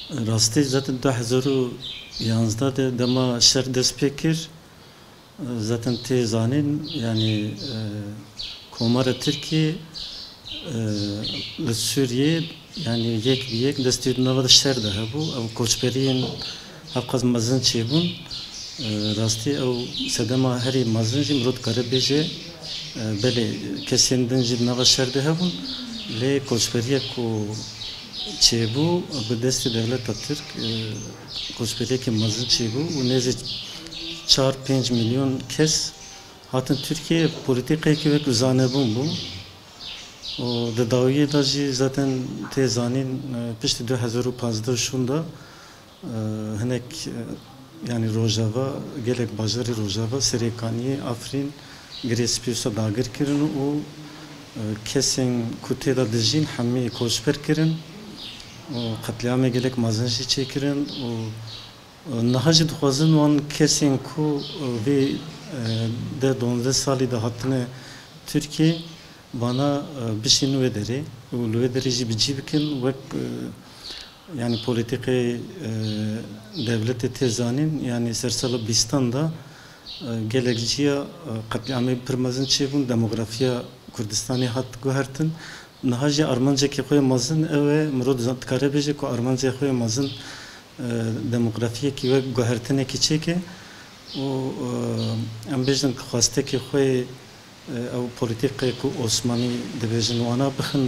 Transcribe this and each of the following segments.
Rastî zaten 2011 de dema şer dest pê kir zaten tê zanîn yani Komara Tirkiye li Sûriyê yani yek bi yek destê nava de şer de hebû ew koçberiyên hevqas mezin çêbûn rastî ew sedema herî mezin jî mirov dikare bêje belê kesên din jî nava şer de hebûn lê koçberiyek ku çêbû bi destê devleta Tirk koçberiyekê mezin çêbû û nêzî 4-5 milyon kes hatin Türkiye politikayekî wek zanebûn bû û di dawiyê de jî zaten tê zanîn piştî 2015 şûn da hinek yani Rojava gelek bajarê Rojava Serêkaniyê Afrîn girê spîwsa dagir kirin û kesên ku tê de dijîn hemî koçber kirin û qetlîamê gelek mezin jî çêkirin û niha jî dixwazin wan kesên ku vê de 12 salî de hatine Tirkiye bana bişînin wê derê û li wê derê jî bicî bikin wek yani politikayê devletê tê zanîn yani sersala bîstan da gelek jiya qetlîamê pir mezin çêbûn demografiya Kurdistanê hat guhertin niha jî armancekê xwe mezin ew e mirov dikare bêje ku armancê xwe mezin demografiyekî wek guhertinekî çêke û em bêjin xwastekê xwe ew politikayê ku Osmanî dibêjin wana bixin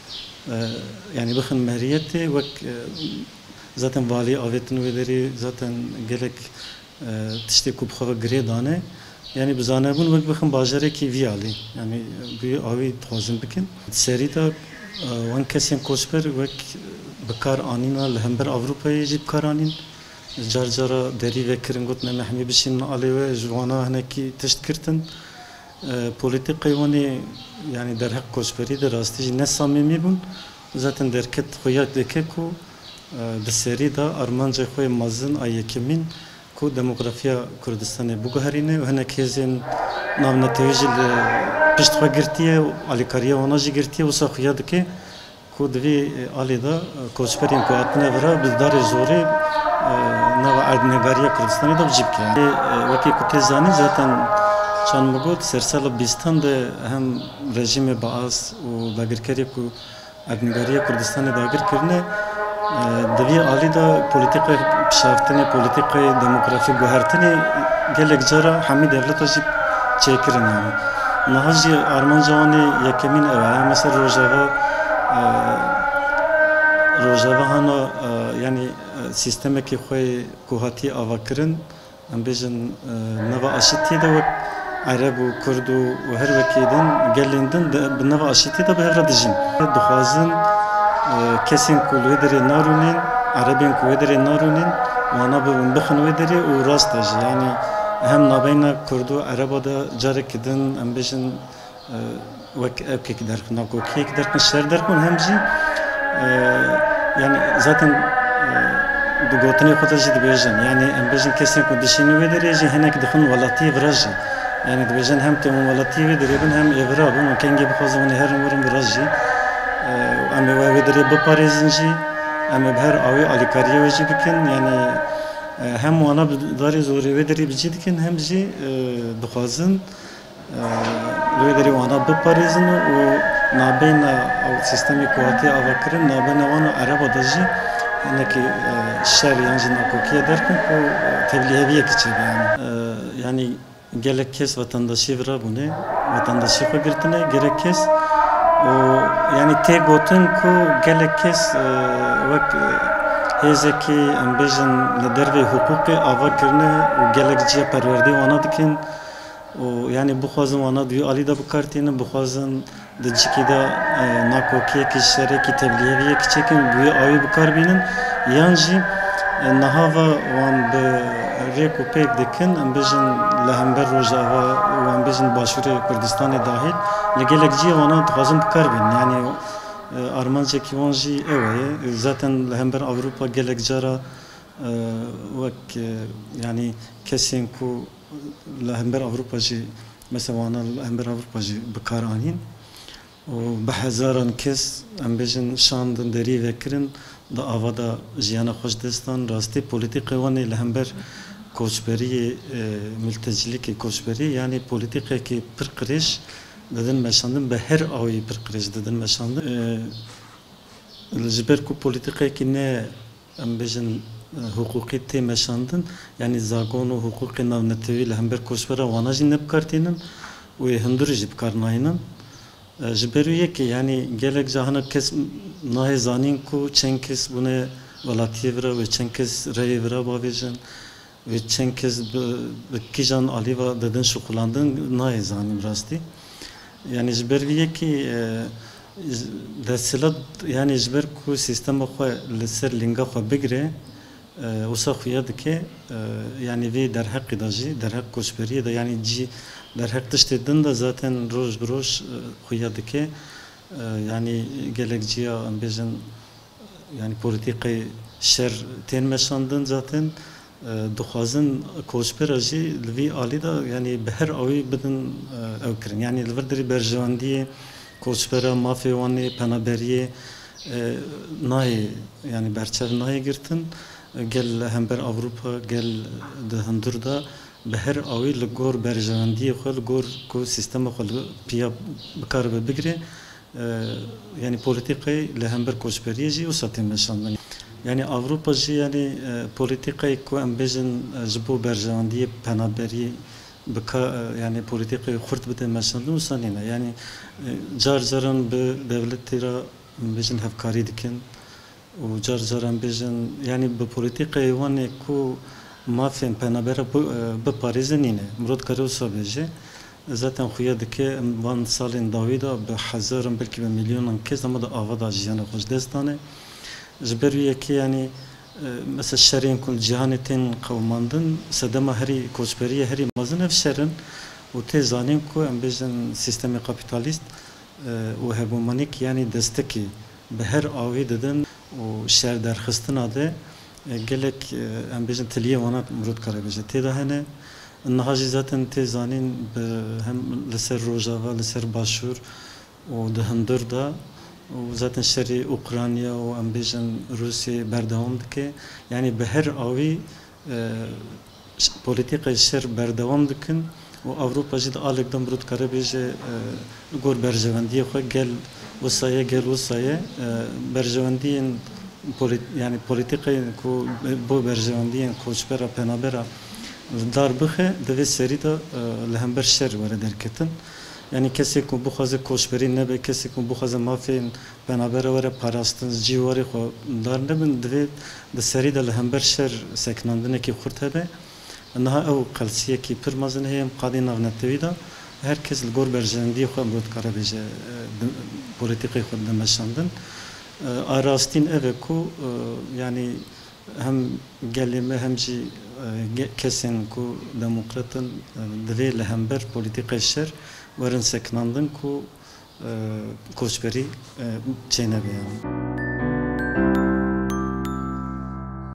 yani bixin meriyetê wek zaten valî avêtin wê derê zaten gelek tiştê ku bi xwe ve girê dane yani bi zanebûn wek bixin bajarekî vî alî yani bûyî awî dixwazin bikin serî de wan kesên koçber wek bi kar anîna li hember Ewropayê jî bi kar anîn car cara derî vekirin gotin em ê hemî bişînin alê we ji wana hinekî tişt girtin politikayê wanê yani derheq koçberî de rastî jî ne samîmî bûn zaten derket xuya dike ku di serî de armanca xwe mezin a yekemîn ku demografiya Kurdistanê biguherîne û hinek hêzên navnetewî jî li pişt xwe girtiye alîkariya wana jî girtiye wisa xuya dike ku di vê alê de koçberên ku hatine vira bi darê zorê nava erdnegariya Kurdistanê de bicî bike wekî ku tê zanîn zaten çand me got sersala bîstan de hem rejimê Baas û dagirkerê ku erdnegariya Kurdistanê dagir kirine di vê alî de polîtikaya pişavitinê polîtikaya demografî guhertinê gelek cara hemî devleta jî çêkirin yani niha jî armanca wanê yekemîn ew e mesela Rojava hana yani sistemekî xwe ku hatiye avakirin em bêjin nava aşîtiyê de wek Ereb û Kurd û her wekî din gelên din bi nava aşîtiyê de bi hev re dijîn dixwazin kesên ku li wê derê narûnin Erebên ku wê derê narûnin wana bibin bixin wê derê û rast de jî yani hem navbeyna Kurd û Ereba de carekî din em bêjin wek evkekî derxin navkokiyekî derxin şer derxin hem jî yani zaten di gotinê xwe de jî dibêjin yani em bêjin kesên ku dişînin wê derê jî hinek dixin welatiyê vira jî yani dibêjin hem têm welatiyê wê derê bin hem êvira bin û kengê bixwazin wanê herin werin vira jî em ê wê derê biparêzin jî em ê bi her awî alîkariya wê jî bikin yani hem wana bi darê zorê wê derê bicî dikin hem jî dixwazin li wê derê wana biparêzin û nabeyna sistemê ku hatiye avakirin nabeyna wan û Ereba de jî hinekî şer yan jî nakokiye derkin ku tevlîheviyekî çêbe yani gelek kes vatandaşî vira bûne vatandaşî xwe girtine gerek kes û yani tê gotin ku gelek kes wek hêzekî em bêjin li dervê hukûqê ava kirine û gelek ciya perwerdê wana dikin û yani bixwazin wana di wî alî de bikartînin bixwazin di cikî de nakokiyekî şerekî tevlîheviyekî çêkin bi wê awî bikarbînin yan jî niha ve wan bi rêk û pêk dikin em bêjin li hember Rojava û em bêjin Başûrê Kurdistanê dahîl li gelek ciya wana dixwazin bikarbînin yani armancekî wan jî ew e zaten li hember Ewropa gelek cara wek yani kesên ku li hember Ewropa jî mesela wana li hember Ewropa jî bikar anîn û bi hezaran kes em bêjin şandin derî vekirin da avada jiyana xweş destan rastî polîtîqê wan ê li hember koçberiyê mültecilikê koçberî yani polîtîqekî pir qirêj didin meşandin bi her awî pir qirêj didin meşandin ji ber ku polîtîqekî ne em bêjin hukukî tê meşandin yani zagon û hukukê navnetewî li hember koçbera wana jî ne bikartînin û hundirî jî bikarnayînin ji ber wî yekê yani gelek jahana kes nahê zanîn ku çend kes bûne welatiyê vira wê çend kes reyê vira bavêjin wê çend kes bi kîjan alîva didin şixulandin nahê zanîn rastî yani ji ber vî yekê desthilat yani ji ber ku sîstema xwe li ser lînga xwe bigire wisa xuya dike yani vê derheqê de jî derheq koçberiyê de yani cî derheq tiştê din de zaten roj bi roj xuya dike yani gelek ciya em bêjin yani polîtîqê şer tên meşandin zaten dixwazin koçbera jî li vî alî de yani bi her awî bidin ew kirin yani li vir derê berjewendiyê koçbera mafê wan ê penaberiyê nayê yani berçav nayê girtin gel hember Avrupa gel di hundir da bi her awî li gor berjewendiyê xwe li gor ku sîstema xwe piya bikaribe bigire yani polîtîqê li hember koçberiyê jî wisa tên meşandin yani Avrupa jî yani polîtîqeyê ku em bêjin ji bo berjewendiyê penaberiyê yani polîtîqê xurt bide meşandin wisa nîne yani car caran bi devletê re bêjin hevkarî dikin û car caran bêjin yani bi polîtîqeyê wan ê ku mafên penabera biparêzin nîne mirov dikare wisa bêje zaten xuya dike van salên dawî da bi hezaran belkî bi milyonan kes ama da ava da jiyana xwe ji dest dane ji ber wî yekê yani mesela şerên ku cîhanê tên qewmandin sedema herî koçberiyê herî mezin ev şerin û tê zanîn ku em bêjin sîstemê kapîtalîst û hegemonîk yani destekî bi her awî didin û şer derxistina de gelek em bêjin tiliyê wana mirov dikare bêje tê de hene niha jî zaten tê zanîn hem li ser Rojava li ser Başûr û di hundir da û zaten şerê Ukrayna û em bêjin Rûsyê berdewam dike yani bi her awî polîtîqê şer berdewam dikin û Avrupa jî di alek de mirov dikare bêje gor berjewendiyê xwe gel wisa ye gel wisa ye berjewendiyên yani polîtîqeyên ku bo berjewendiyên koçbera penabera dar bixe divê serî de li hember şer were derketin yani kesê ku bixwaze koçberî nebe kesê ku bixwaze mafên penabera were parastin cî warê xwe dar nebin divê di serî de li hember şer sekinandinekî xurt hebe niha ew qelsiyekî pir mezin heye em qadê navnetewî de herkes li gor berjewendiyê xwe mirov dikare bêje polîtîqê xwe di meşandin arastîn ev e ku yani hem gelê me hem jî kesên ku demokratin divê li hember polîtîqê şer werin sekinandin ku koçberî çê nebe yani.